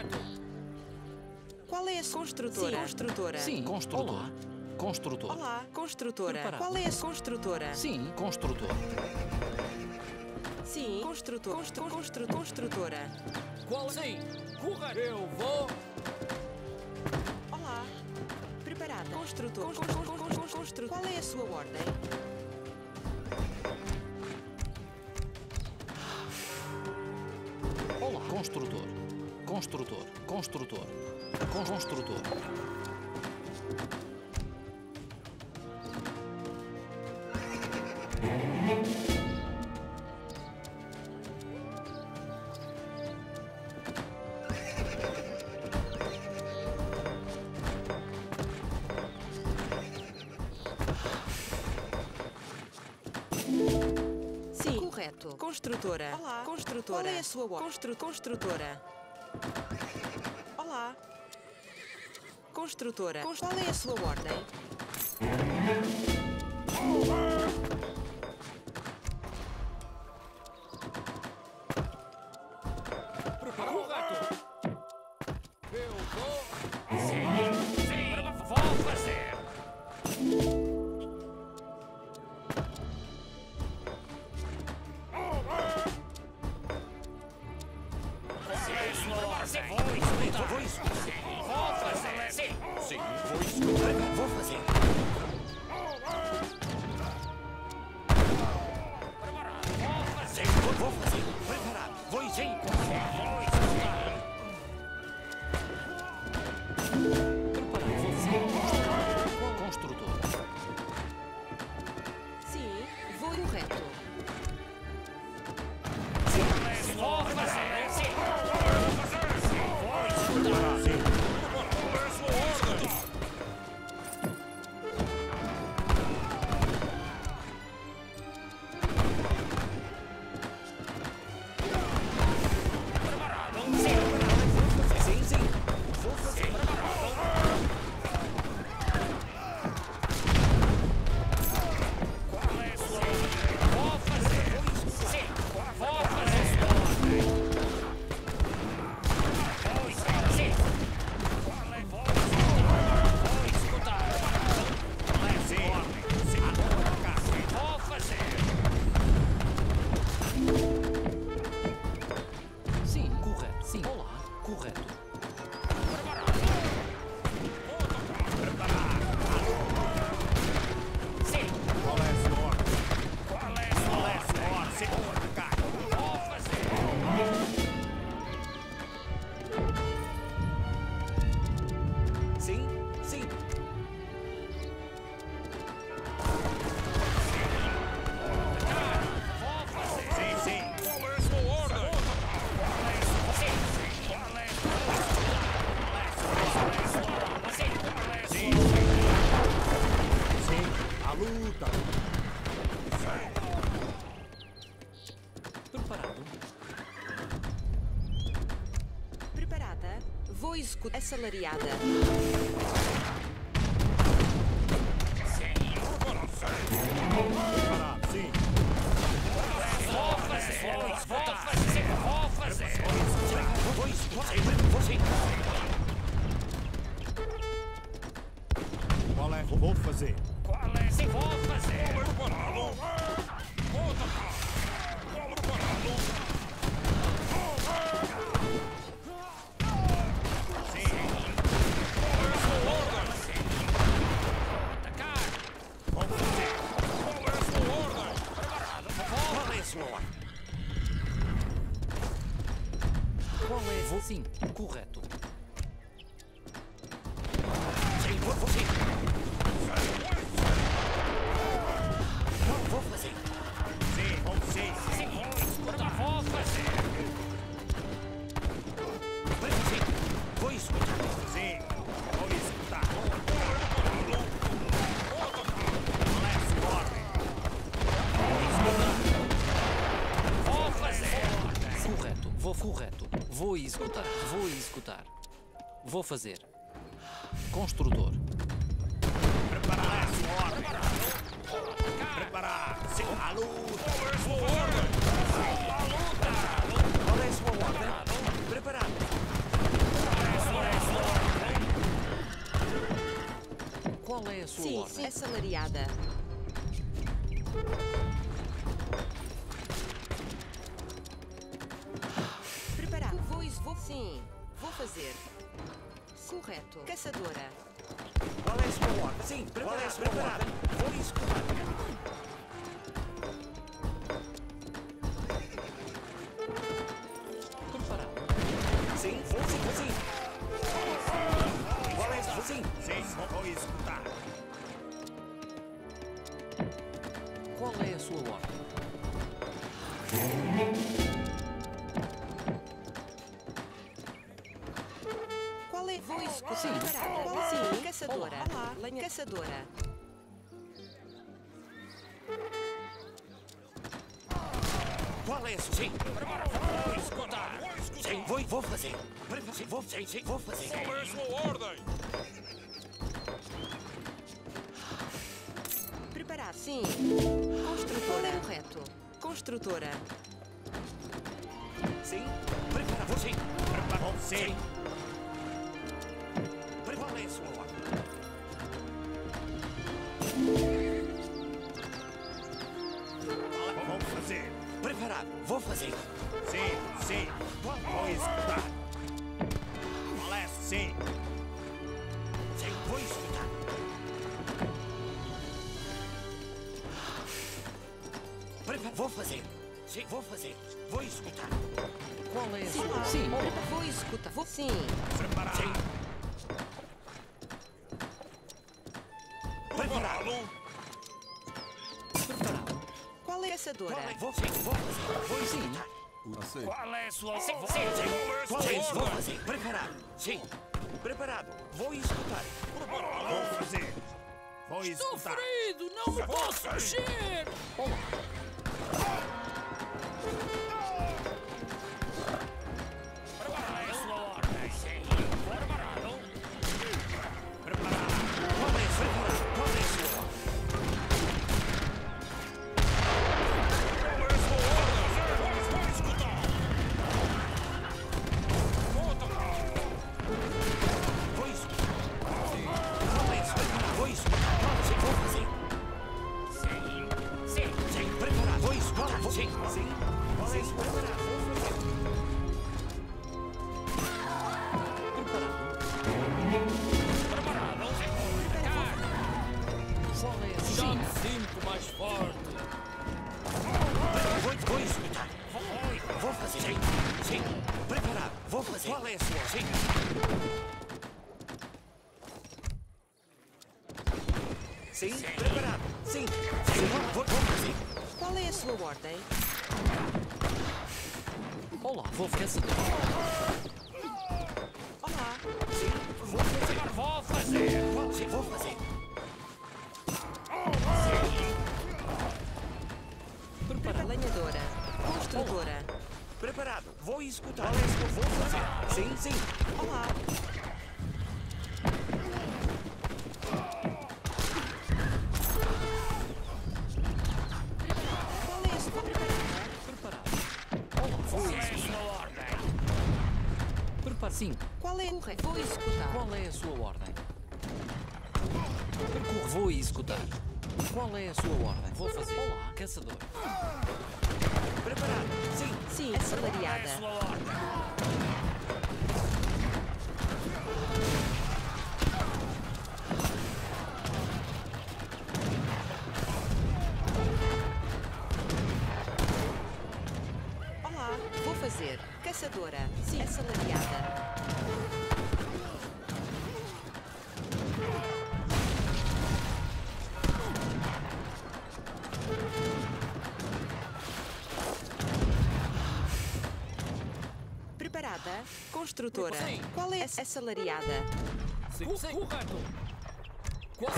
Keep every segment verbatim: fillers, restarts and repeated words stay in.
Correto. Qual é a sua construtora? Sim, construtora. Sim, construtor. Olá. Construtor. Olá, construtora. Preparado. Qual é a sua construtora? Sim, construtor. Sim, construtor. Constru, constru, construtora. Qual? Sim, correto. Eu vou. Olá. Preparada. Construtor. Con, con, con, con, con, constru. Qual é a sua ordem? Olá. Construtor. Construtor. Construtor. Construtor. Sim, correto. Construtora. Olá. Construtora. Qual é a sua ordem? Constru, construtora. Olá. Construtora. Qual é a sua ordem? Prepara o gato. Eu vou. Sim, sim, vou fazer. Sim, vou escutar. Vou escutar. Vou fazer. Sim, sim, vou escutar. Vou fazer. Preparado. Vou fazer. Vou fazer. Preparado. Vou sim. Vou escutar. Preparado. Vou fazer. Construtor. Sim, vou correto. Sim, vou fazer. Sim. Vou escutar. Sim. Vou executar assalariada. Sim. Vou fazer. Vou fazer. Vou fazer. Vou executar. Vou sim. Qual é? Vou fazer. Qual é? Sim, vou fazer. Preparado. Vou atacar. Preparado. Qual é? Vou sim, correto. Sim, vou, vou sim. Vou, vou fazer. Sim, vou sim. Sim, vou escutar. Vou fazer. Vou sim. Vou escutar. Sim, vou escutar. Vou fazer. Correto, vou correto. Vou executar. Vou executar. Vou fazer. Construtor. Preparar, senhor. Preparar. Sim, a luta. A luta. Qual é a sua ordem? Preparado. sua Sim, ordem? assalariada. Preparar. Vou, vou. Sim, vou fazer. Correto. Caçadora. Qual é a sua ordem? Sim, preparado, preparado. Vou escutar. Preparado. Sim, vou sim, vou sim. Qual é a sua? Sim. Sim, vou escutar. Qual é a sua ordem? Qual é? Vou escutar. Sim, preparada. Sim, caçadora. Olá. Lenha. Caçadora. Qual é a sua? Sim. Vou escutar. Sim, vou, vou fazer. Sim, vou, sim, sim, vou fazer. Qual é a sua ordem? Preparar. Sim. Construtora. Correto. Construtora. Sim, preparado. Vou sim. Preparou, sim. Qual é a sua ordem? Vou fazer. Preparado. Vou fazer. Sim, sim. Vou escutar. Qual é? Sim. Sim, vou escutar. Preparado. Vou fazer. Sim, vou fazer. Vou escutar. Qual é a Sim, sua sim. ordem? Vou escutar. Vou. Sim. Preparado. Sim. Preparado. Preparado. Qual é a Qual caçadora? é? Vou sim, vou fazer. Vou escutar. Aceito. Qual é a sua Sim, ordem? sim, sim. Qual Sim, é a sua vou ordem? fazer. Preparado. Sim. Preparado. Vou escutar. Vou fazer. Vou escutar. ferido! Não me posso mexer! Qual é a sua ordem? Sim. Preparado. Preparado. Qual é a sua ordem? Qual é a sua ordem? Qual é a sua ordem? Vou escutar. Vou tocar. Vou escutar. Qual é a sua ordem? Vou escutar. Sim, vou fazer. Sim. Sim. Sim, preparado. Vou escutar. Vou... Sim, sim. Qual é a sua preparado? Vou fazer. Preparado. Preparado. Sim. Vou atacar. Qual é a sua Já ordem? me sinto mais forte. Vou, vou escutar. Vou, vou fazer. Sim, sim. Preparado. Vou fazer. Qual é a sua? Sim. Sim, preparado. Sim, sim. Vou, vou fazer. Qual é a sua ordem? Olá, vou caçador. Olá. Sim, vou fazer. Vou fazer. Qual? Sim, vou fazer. Preparado. Lenhadora. Construtora. Preparado. Vou escutar. Qual é a sua? Vou fazer. Sim, sim. Olá. Qual é a sua preparada? Preparado. Olá, vou Qual é a sua ordem? Prepare. Sim. Qual é correto? Vou escutar. Qual é a sua ordem? Percorro. Vou executar. Qual é a sua ordem? Vou fazer. Olá, caçador. Preparado. Sim. Sim, Qual é a assalariada. sua ordem? Olá. Vou fazer. Caçadora. Sim, assalariada. Preparada. Construtora. Sim. Qual é a assalariada? Sim, sim. Correto. Qual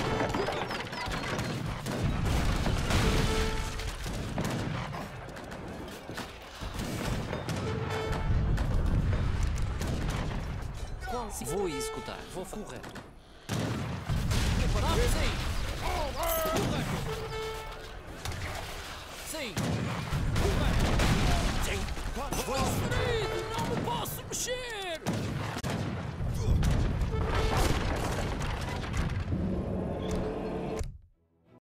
Qual? Sim. Vou executar. Vou correto. Preparado? Sim. Correto. Sim.